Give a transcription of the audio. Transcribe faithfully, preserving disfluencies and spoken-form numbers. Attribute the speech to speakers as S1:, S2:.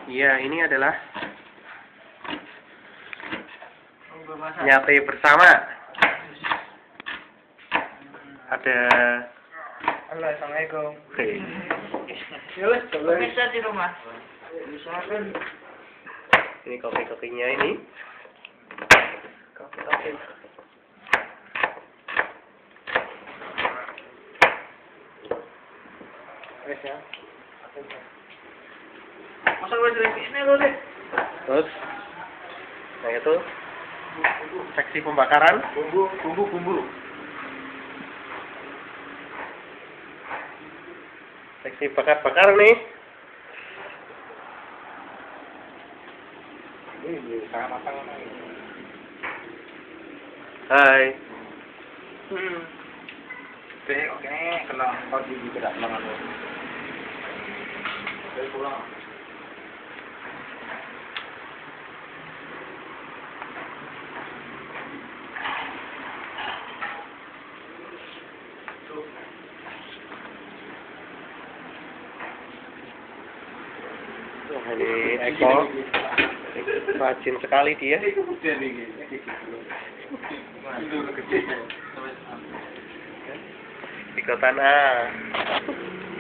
S1: Iya, ini adalah nyate bersama. Ada.
S2: Halo, assalamualaikum.
S1: Hei.
S2: Yuk, coba bisa di rumah. Bisa kan?
S1: Ini kopi-kopinya ini. Kopi-kopi.
S2: Wes ya. Masa gue sering ini lo deh.
S1: Terus, nah itu seksi pembakaran.
S2: Bumbu, bumbu, bumbu.
S1: Seksi bakar-bakar nih.
S2: Ini sangat matang lagi.
S1: Hai.
S2: Hmm. Oke, oke, kena pagi di berat lengan lo. Dari pulang.
S1: Wah, ini Eko rajin sekali dia. Ikutan A.